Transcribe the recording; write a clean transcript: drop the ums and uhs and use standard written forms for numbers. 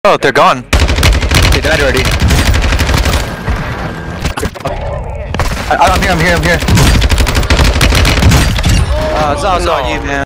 Oh, they're gone. They died already. I'm here. It's all on you, man.